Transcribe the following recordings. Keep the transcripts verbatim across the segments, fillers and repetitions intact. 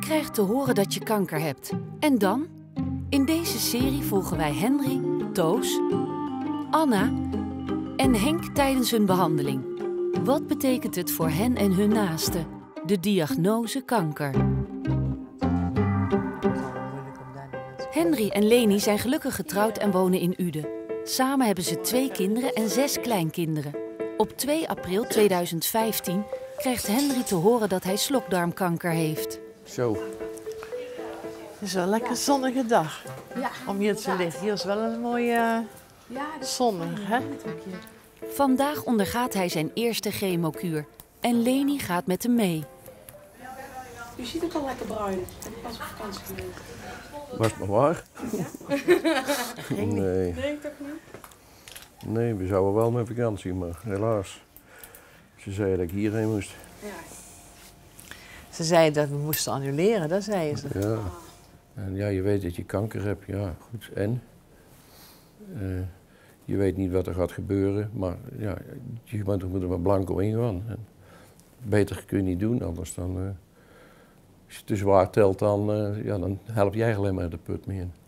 krijgt te horen dat je kanker hebt. En dan? In deze serie volgen wij Henry, Toos, Anna en Henk tijdens hun behandeling. Wat betekent het voor hen en hun naasten? De diagnose kanker. Henry en Leni zijn gelukkig getrouwd en wonen in Uden. Samen hebben ze twee kinderen en zes kleinkinderen. Op twee april tweeduizend vijftien krijgt Henry te horen dat hij slokdarmkanker heeft. Zo. Het is wel een lekker zonnige dag Ja. om hier te liggen. Hier is wel een mooie uh, zonnig, hè? Vandaag ondergaat hij zijn eerste chemokuur. En Leni gaat met hem mee. U ziet ook al lekker bruin. Ik ben pas op vakantie geweest. Was maar waar? Ja? Nee. Nee, toch niet? Nee, we zouden wel met vakantie, maar helaas. Ze zei dat ik hierheen moest. Ja. Ze zei dat we moesten annuleren, dat zei ze. Ja. En ja, je weet dat je kanker hebt, ja, goed. En? Uh, je weet niet wat er gaat gebeuren, maar ja, je moet er maar blanco ingaan. En beter kun je niet doen, anders dan... Uh, als je te zwaar telt, dan, uh, ja, dan help jij alleen maar de put mee in.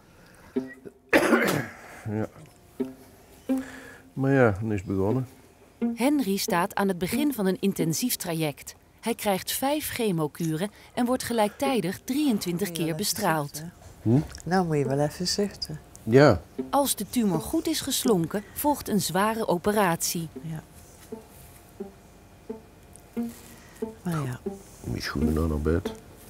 Ja. Maar ja, dan is het begonnen. Henry staat aan het begin van een intensief traject. Hij krijgt vijf chemokuren en wordt gelijktijdig drieëntwintig keer bestraald. Hm? Nou moet je wel even zuchten. Ja. Als de tumor goed is geslonken, volgt een zware operatie. Ja. Maar ja. Mijn schoenen nou naar bed.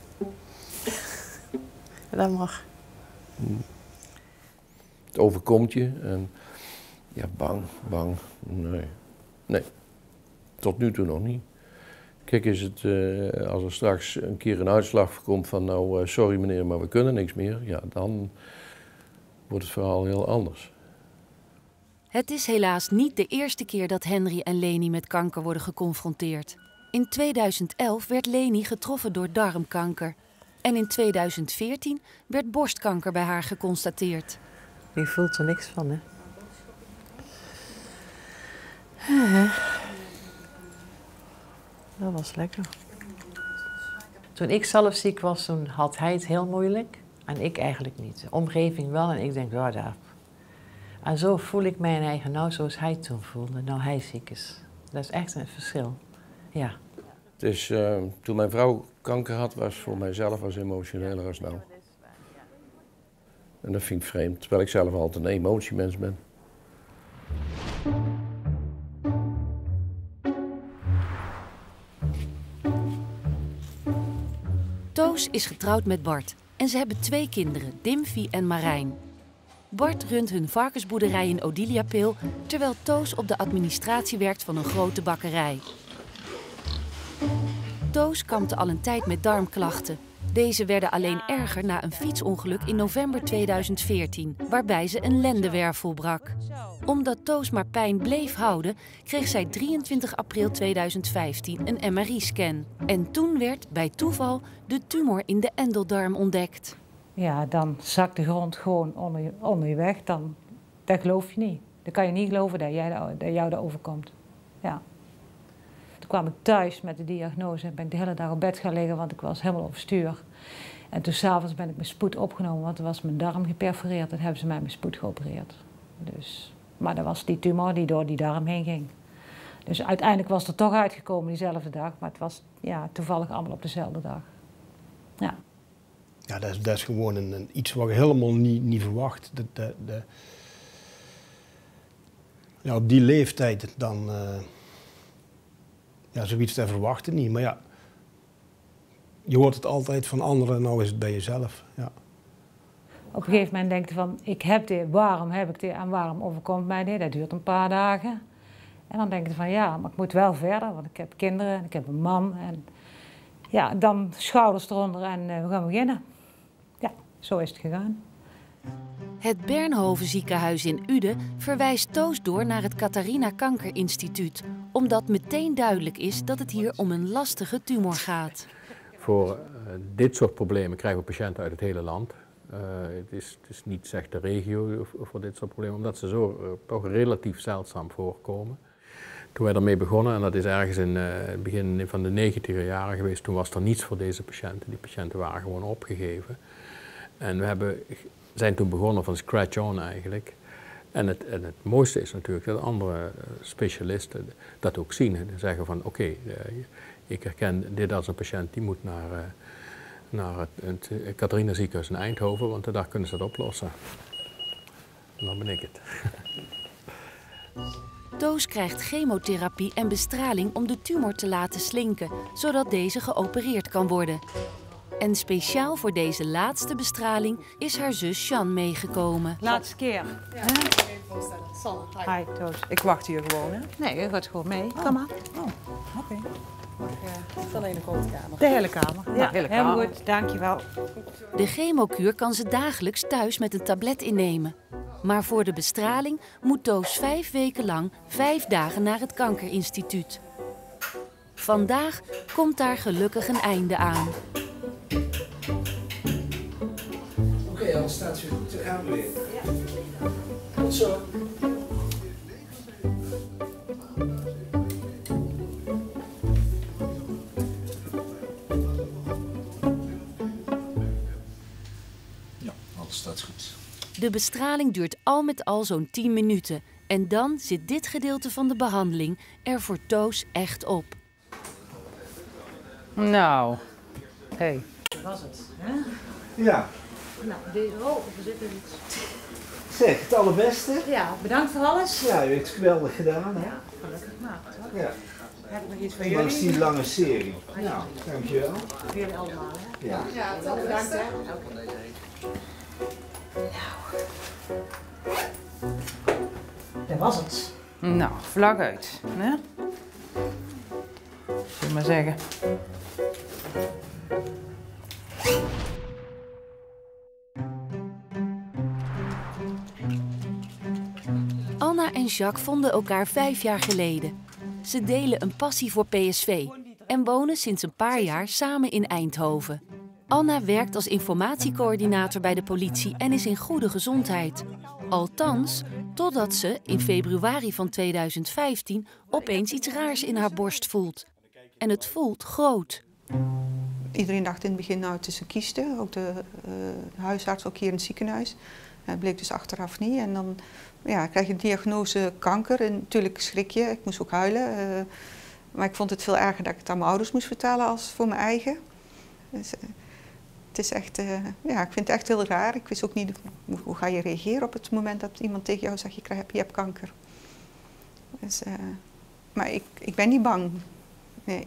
Dat mag. Hm. Het overkomt je en ja, bang, bang. Nee. Nee. Tot nu toe nog niet. Kijk, is het, uh, als er straks een keer een uitslag komt van nou, uh, sorry meneer, maar we kunnen niks meer, ja, dan wordt het verhaal heel anders. Het is helaas niet de eerste keer dat Henry en Leni met kanker worden geconfronteerd. In tweeduizend elf werd Leni getroffen door darmkanker. En in tweeduizend veertien werd borstkanker bij haar geconstateerd. Je voelt er niks van, hè? Uh, dat was lekker. Toen ik zelf ziek was, toen had hij het heel moeilijk. En ik eigenlijk niet. De omgeving wel en ik denk, ja, daar. En zo voel ik mijn eigen nou zoals hij toen voelde, nou hij ziek is. Dat is echt een verschil, ja. Dus uh, toen mijn vrouw kanker had, was voor mijzelf was emotioneler als nou. En dat vind ik vreemd, terwijl ik zelf altijd een emotiemens ben. Toos is getrouwd met Bart en ze hebben twee kinderen, Dimfy en Marijn. Bart runt hun varkensboerderij in Odiliapil, terwijl Toos op de administratie werkt van een grote bakkerij. Toos kampte al een tijd met darmklachten. Deze werden alleen erger na een fietsongeluk in november tweeduizend veertien, waarbij ze een lendenwervel brak. Omdat Toos maar pijn bleef houden, kreeg zij drieëntwintig april tweeduizend vijftien een M R I-scan. En toen werd, bij toeval, de tumor in de endeldarm ontdekt. Ja, dan zakt de grond gewoon onder je, onder je weg. Dan, dat geloof je niet. Dan kan je niet geloven dat, jij, dat jou dat overkomt. Ja. Toen kwam ik thuis met de diagnose en ben ik de hele dag op bed gaan liggen, want ik was helemaal overstuur. En toen s'avonds ben ik met spoed opgenomen, want er was mijn darm geperforeerd. Dat hebben ze mij met spoed geopereerd. Dus, maar dat was die tumor die door die darm heen ging. Dus uiteindelijk was het er toch uitgekomen diezelfde dag, maar het was ja, toevallig allemaal op dezelfde dag. Ja. Ja, dat is, dat is gewoon een, een, iets wat je helemaal niet, niet verwacht. De, de, de, ja, op die leeftijd dan... Uh, ja, zoiets te verwachten niet. Maar ja, je hoort het altijd van anderen, nou is het bij jezelf. Ja. Op een gegeven moment denk je van, ik heb dit, waarom heb ik dit en waarom overkomt mij dit? Dat duurt een paar dagen. En dan denk je van, ja, maar ik moet wel verder, want ik heb kinderen en ik heb een man. En ja, dan schouders eronder en uh, we gaan beginnen. Ja, zo is het gegaan. Het Bernhoven ziekenhuis in Uden verwijst Toos door naar het Catharina Kankerinstituut, omdat meteen duidelijk is dat het hier om een lastige tumor gaat. Voor uh, dit soort problemen krijgen we patiënten uit het hele land. Uh, het, is, het is niet slechts de regio voor dit soort problemen, omdat ze zo uh, toch relatief zeldzaam voorkomen. toen wij ermee begonnen, en dat is ergens in uh, het begin van de negentiger jaren geweest, toen was er niets voor deze patiënten. Die patiënten waren gewoon opgegeven. En we hebben, zijn toen begonnen van scratch on eigenlijk. En het, en het mooiste is natuurlijk dat andere specialisten dat ook zien. En zeggen van oké, okay, uh, ik herken dit als een patiënt die moet naar, uh, naar het, het Catharina ziekenhuis in Eindhoven, want daar kunnen ze dat oplossen. En dan ben ik het. Toos krijgt chemotherapie en bestraling om de tumor te laten slinken, zodat deze geopereerd kan worden. En speciaal voor deze laatste bestraling is haar zus Jan meegekomen. Laatste keer. Ja, ik kan me even voorstellen. Sanne, hi. Hi, Toos. Ik wacht hier gewoon, hè? Nee, je gaat gewoon mee. Kom maar. Oh, oké. Okay. Het is alleen een grote kamer. De hele kamer. Ja, hele helemaal kamer. goed. Dankjewel. De chemokuur kan ze dagelijks thuis met een tablet innemen. Maar voor de bestraling moet Toos vijf weken lang vijf dagen naar het kankerinstituut. Vandaag komt daar gelukkig een einde aan. Oké, okay, alles staat weer goed. Dan gaan we weer. Tot zo. Ja, alles staat goed. De bestraling duurt al met al zo'n tien minuten. En dan zit dit gedeelte van de behandeling er voor Toos echt op. Nou, hé. Hey. Dat was het, hè? Ja, Nou, deze oh, er zit er iets. zeg, het allerbeste. Ja, bedankt voor alles. Ja, je hebt het geweldig gedaan, hè? Ja, gelukkig maar. Toch? Ja. Heb ik nog iets voor Langs jullie? die lange serie. Nou, dankjewel. Voor jullie allemaal, hè? Ja. Ja, het is Bedankt, hè? Dat was het. Nou, vlag uit, hè? Zullen we maar zeggen. Anna en Jacques vonden elkaar vijf jaar geleden. Ze delen een passie voor P S V en wonen sinds een paar jaar samen in Eindhoven. Anna werkt als informatiecoördinator bij de politie en is in goede gezondheid. Althans, totdat ze in februari van tweeduizend vijftien opeens iets raars in haar borst voelt. En het voelt groot. Iedereen dacht in het begin, nou het is een kieste, ook de uh, huisarts, ook hier in het ziekenhuis. Dat bleek dus achteraf niet. En dan ja, krijg je de diagnose kanker en natuurlijk schrik je, ik moest ook huilen. Uh, maar ik vond het veel erger dat ik het aan mijn ouders moest vertellen als voor mijn eigen. Dus, uh, het is echt, uh, ja, ik vind het echt heel raar. Ik wist ook niet hoe, hoe ga je reageren op het moment dat iemand tegen jou zegt, je, krijgt, je hebt kanker. Dus, uh, maar ik, ik ben niet bang, nee.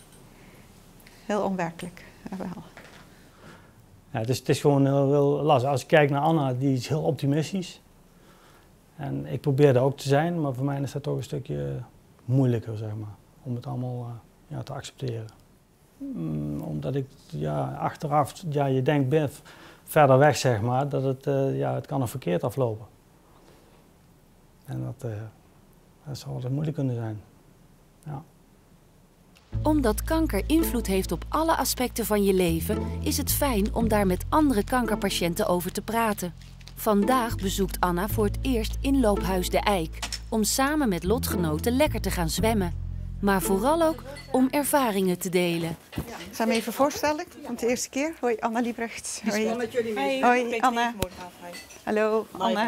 Heel onwerkelijk, ja, wel. Ja, het, is, het is gewoon heel, heel lastig. Als ik kijk naar Anna, die is heel optimistisch. En ik probeer dat ook te zijn, maar voor mij is dat toch een stukje moeilijker, zeg maar. Om het allemaal uh, ja, te accepteren. Mm, omdat ik ja, achteraf, ja, je denkt ben, verder weg, zeg maar, dat het, uh, ja, het kan er verkeerd aflopen. En dat, uh, dat zou altijd moeilijk kunnen zijn. Ja. Omdat kanker invloed heeft op alle aspecten van je leven, is het fijn om daar met andere kankerpatiënten over te praten. Vandaag bezoekt Anna voor het eerst inloophuis De Eik, om samen met lotgenoten lekker te gaan zwemmen. Maar vooral ook om ervaringen te delen. Ik zal me even voorstellen, want de eerste keer. Hoi, Anna Liebrecht. Hoi, Hoi, Hoi Anna. Hallo, Anna.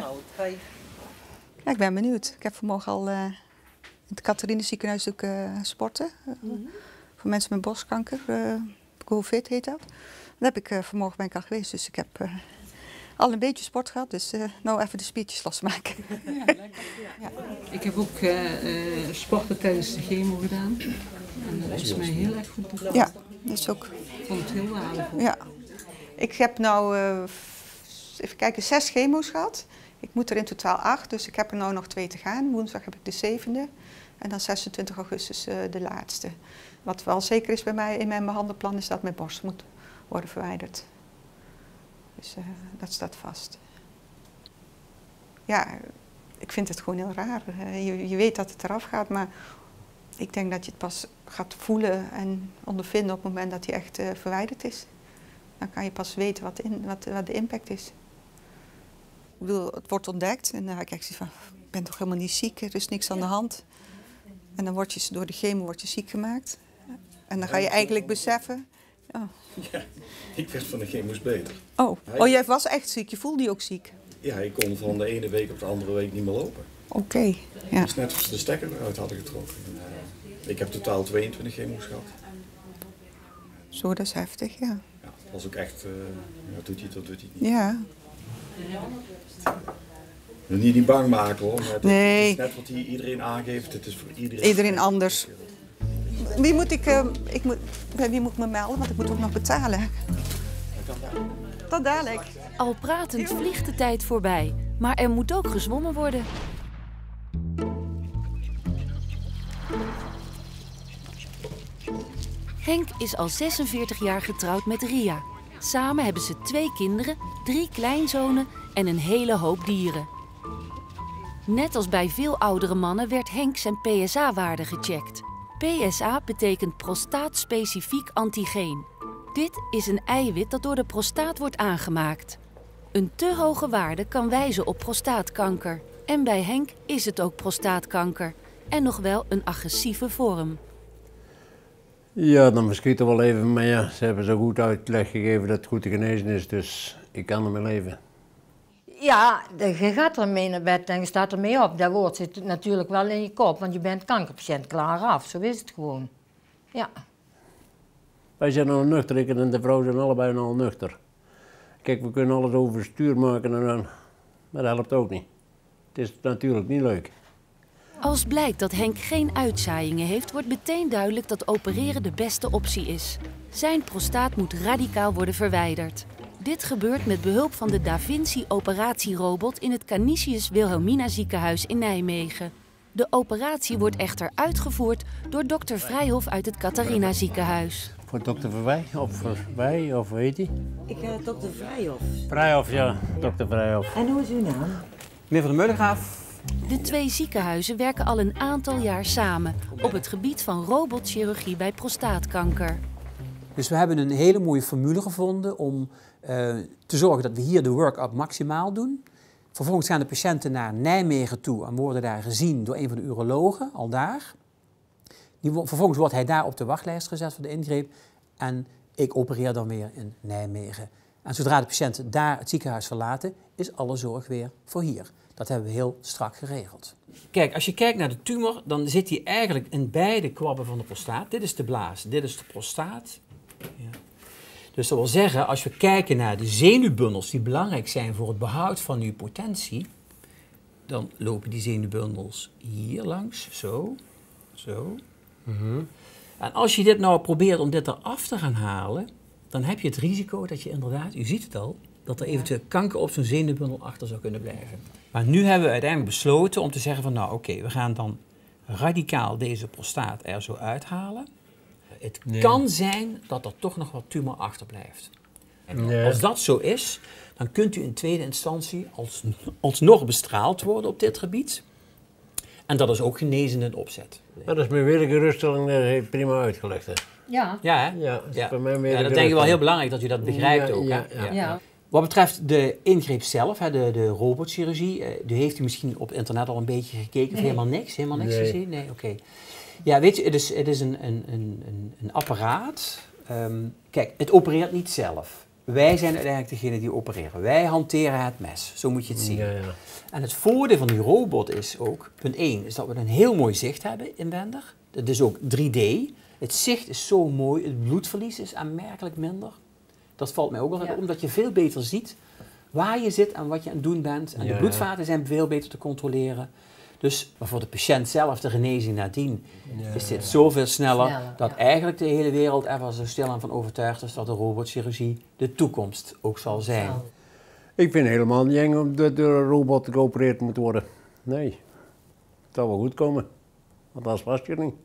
Ja, ik ben benieuwd. Ik heb vanmorgen al uh, in het Catharina ziekenhuis ook uh, sporten. Uh, mm-hmm. Voor mensen met borstkanker. Uh, GoFit heet dat. Daar heb ik uh, vanmorgen ben ik al geweest, dus ik heb uh, al een beetje sport gehad. Dus uh, nou even de spiertjes losmaken. Ja, lekker. Ja. Ik heb ook uh, uh, sporten tijdens de chemo gedaan. En dat is mij heel erg goed bevallen. Ja, dat is ook. Ik vond het heel waardevol. Ja. Ik heb nou, uh, even kijken, zes chemo's gehad. Ik moet er in totaal acht, dus ik heb er nou nog twee te gaan. Woensdag heb ik de zevende en dan zesentwintig augustus uh, de laatste. Wat wel zeker is bij mij in mijn behandelplan is dat mijn borst moet worden verwijderd. Dus uh, dat staat vast. Ja, ik vind het gewoon heel raar. Uh, je, je weet dat het eraf gaat, maar ik denk dat je het pas gaat voelen en ondervinden op het moment dat hij echt uh, verwijderd is. Dan kan je pas weten wat de, in, wat, wat de impact is. Ik bedoel, het wordt ontdekt en dan kijk je van, ik ben toch helemaal niet ziek, er is niks aan de hand. En dan word je door de chemo word je ziek gemaakt. En dan ga je eigenlijk beseffen... Oh. Ja, ik werd van de chemo's beter. Oh. oh, jij was echt ziek. Je voelde je ook ziek? Ja, ik kon van de ene week op de andere week niet meer lopen. Oké, okay. Ja. Dus net als de stekker eruit hadden getrokken. Ik heb totaal tweeëntwintig chemo's gehad. Zo, dat is heftig, ja. Ja, dat was ook echt, uh, ja, doet hij het of doet hij het niet. Ja. Ik wil niet niet bang maken hoor, maar het, nee. het is net wat hij iedereen aangeeft, het is voor iedereen... Iedereen anders. Wie moet ik, uh, ik moet, bij wie moet ik me melden, want ik moet ook nog betalen. Tot dadelijk. Al pratend vliegt de tijd voorbij, maar er moet ook gezwommen worden. Henk is al zesenveertig jaar getrouwd met Ria. Samen hebben ze twee kinderen, drie kleinzonen en een hele hoop dieren. Net als bij veel oudere mannen werd Henk zijn P S A-waarde gecheckt. P S A betekent prostaatspecifiek antigeen. Dit is een eiwit dat door de prostaat wordt aangemaakt. Een te hoge waarde kan wijzen op prostaatkanker. En bij Henk is het ook prostaatkanker. En nog wel een agressieve vorm. Ja, dan verschiet er wel even, maar ja, ze hebben zo goed uitleg gegeven dat het goed te genezen is, dus ik kan ermee leven. Ja, je gaat ermee naar bed en je staat ermee op. Dat woord zit natuurlijk wel in je kop, want je bent kankerpatiënt, klaar af. Zo is het gewoon. Ja. Wij zijn al nuchter, ik en de vrouw zijn allebei al nuchter. Kijk, we kunnen alles overstuur maken en dan, maar dat helpt ook niet. Het is natuurlijk niet leuk. Als blijkt dat Henk geen uitzaaiingen heeft, wordt meteen duidelijk dat opereren de beste optie is. Zijn prostaat moet radicaal worden verwijderd. Dit gebeurt met behulp van de Da Vinci operatierobot in het Canisius Wilhelmina ziekenhuis in Nijmegen. De operatie wordt echter uitgevoerd door dokter Vrijhof uit het Catharina ziekenhuis. Voor dokter Verwij of Verwij, of hoe heet hij? Ik ga uh, dokter Vrijhof. Vrijhof, ja, dokter Vrijhof. En hoe is uw naam? Meneer van der Meulengraaf. De twee ziekenhuizen werken al een aantal jaar samen op het gebied van robotchirurgie bij prostaatkanker. Dus we hebben een hele mooie formule gevonden om uh, te zorgen dat we hier de work-up maximaal doen. Vervolgens gaan de patiënten naar Nijmegen toe en worden daar gezien door een van de urologen, al daar. Die, vervolgens wordt hij daar op de wachtlijst gezet voor de ingreep en ik opereer dan weer in Nijmegen. En zodra de patiënten daar het ziekenhuis verlaten, is alle zorg weer voor hier. Dat hebben we heel strak geregeld. Kijk, als je kijkt naar de tumor, dan zit die eigenlijk in beide kwabben van de prostaat. Dit is de blaas, dit is de prostaat. Ja. Dus dat wil zeggen, als we kijken naar de zenuwbundels die belangrijk zijn voor het behoud van uw potentie, dan lopen die zenuwbundels hier langs, zo, zo. Mm-hmm. En als je dit nou probeert om dit eraf te gaan halen, dan heb je het risico dat je inderdaad, u ziet het al, dat er eventueel kanker op zo'n zenuwbundel achter zou kunnen blijven. Maar nu hebben we uiteindelijk besloten om te zeggen van nou oké, okay, we gaan dan radicaal deze prostaat er zo uithalen. Het nee. kan zijn dat er toch nog wat tumor achterblijft. En nee. als dat zo is, dan kunt u in tweede instantie als, alsnog bestraald worden op dit gebied. En dat is ook genezend in opzet. Dat is mijn wedergeruststelling uh, prima uitgelegd. Hè? Ja. Ja, hè? Ja, dat, ja. Bij mij ja, dat denk ik wel heel belangrijk dat u dat begrijpt ja, ook. Ja, ja. Ja. Ja. Wat betreft de ingreep zelf, de, de robotchirurgie, die heeft u misschien op internet al een beetje gekeken? Nee. Of helemaal niks? Helemaal niks nee. gezien? Nee, oké. Okay. Ja, weet je, het is, het is een, een, een, een apparaat. Um, kijk, het opereert niet zelf. Wij zijn uiteindelijk degene die opereren. Wij hanteren het mes, zo moet je het zien. Ja, ja. En het voordeel van die robot is ook, punt één, is dat we een heel mooi zicht hebben inwendig. Het is ook drie D. Het zicht is zo mooi, het bloedverlies is aanmerkelijk minder. Dat valt mij ook wel ja. op, omdat je veel beter ziet waar je zit en wat je aan het doen bent. En ja. de bloedvaten zijn veel beter te controleren. Dus maar voor de patiënt zelf, de genezing nadien, ja. is dit zoveel sneller, sneller dat ja. eigenlijk de hele wereld er zo stilaan van overtuigd is dat de robotchirurgie de toekomst ook zal zijn. Zo. Ik vind helemaal niet eng om dat door een robot geopereerd moet worden. Nee, het zal wel goed komen, want dat was je niet.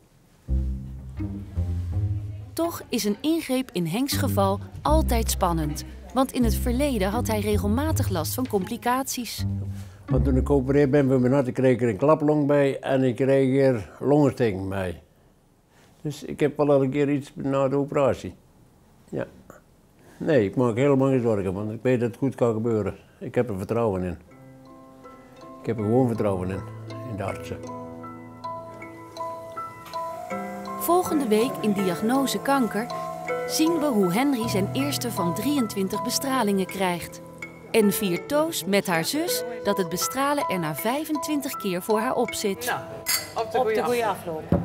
Toch is een ingreep in Henks geval altijd spannend. Want in het verleden had hij regelmatig last van complicaties. Want toen ik geopereerd ben van mijn hart, ik kreeg er een klaplong bij en ik kreeg er longontsteking bij. Dus ik heb wel elke keer iets na de operatie. Ja. Nee, ik maak helemaal geen zorgen, want ik weet dat het goed kan gebeuren. Ik heb er vertrouwen in. Ik heb er gewoon vertrouwen in, in de artsen. Volgende week in Diagnose Kanker zien we hoe Henry zijn eerste van drieëntwintig bestralingen krijgt. En viert Toos met haar zus dat het bestralen er na vijfentwintig keer voor haar op zit. Op de goede afloop.